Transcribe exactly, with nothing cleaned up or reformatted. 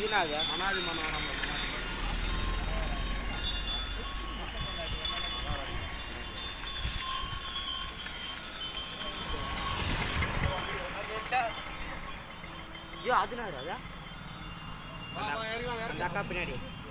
இதுனாது மனாதி மனம் ஐயோ அது நாடு அதா அந்த அக்கா பின்னாடி